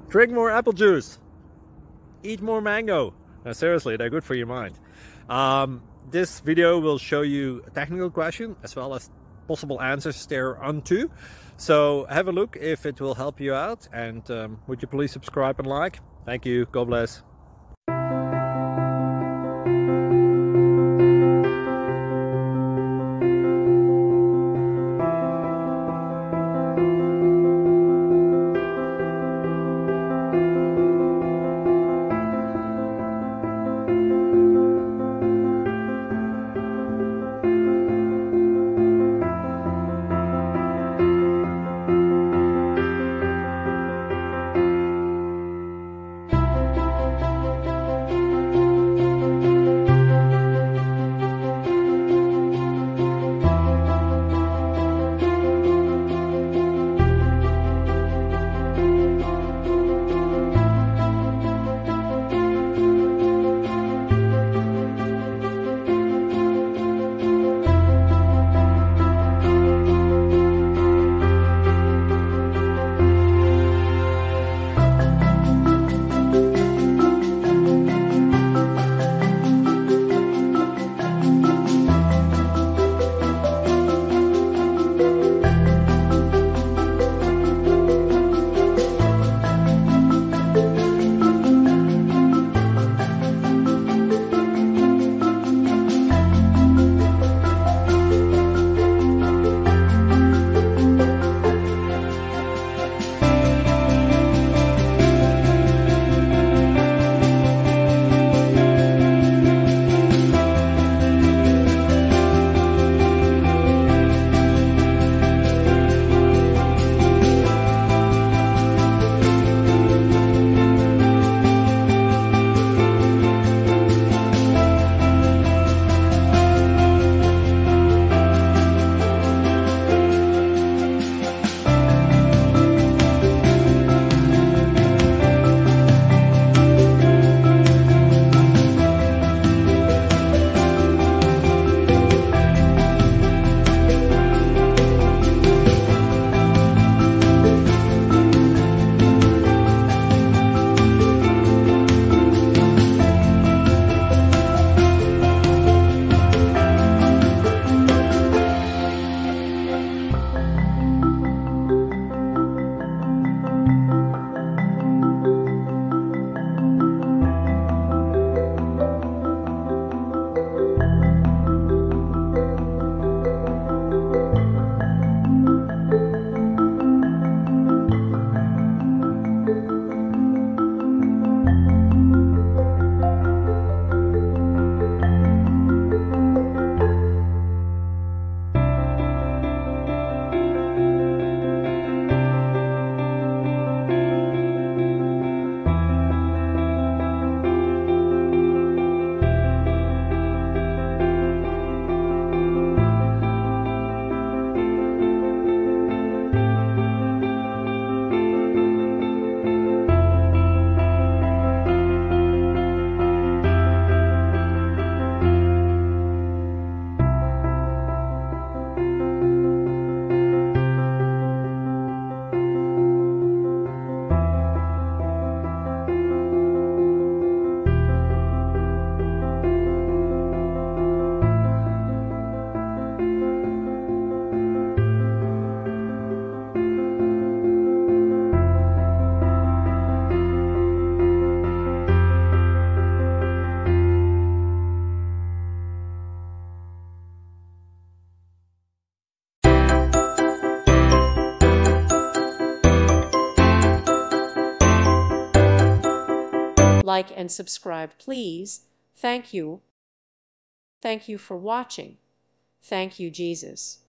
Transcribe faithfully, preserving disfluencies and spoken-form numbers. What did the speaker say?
Drink more apple juice. Eat more mango. No, seriously, they're good for your mind. Um, this video will show you a technical question as well as possible answers thereunto. So have a look if it will help you out, and um, would you please subscribe and like? Thank you. God bless. Like and subscribe, please. Thank you. Thank you for watching. Thank you, Jesus.